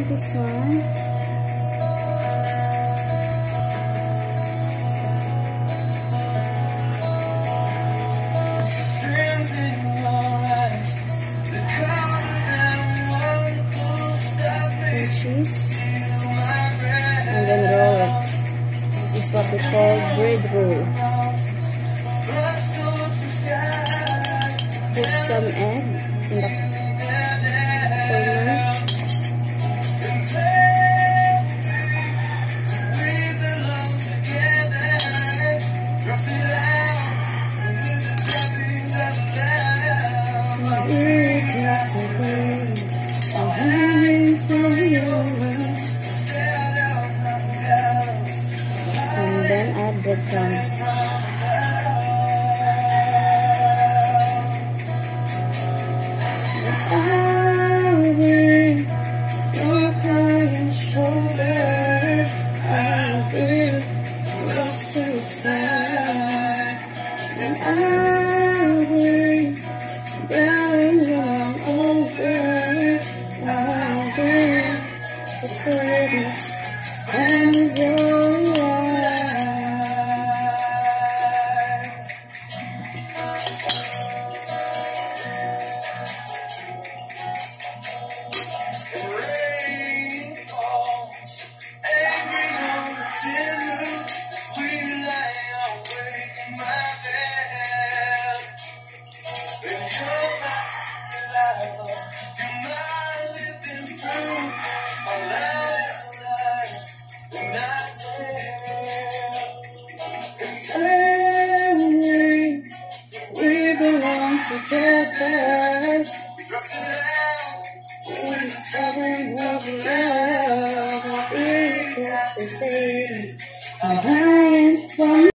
this one. Cheese, and then roll it. This is what we call bread roll. Put some egg in the corner. And then add breadcrumbs. I'll be your crying shoulder. I'll be your suicide. And I'll be better when I'm older. I'll be the prettiest friend of your life. Rain falls, angry on the tin roof. We lie awake in my bed. When you're my love, you're my living proof. My life is alive when not there. And tell me we belong together. Dress it out with the fabric of love. We got to be. I'm hiding from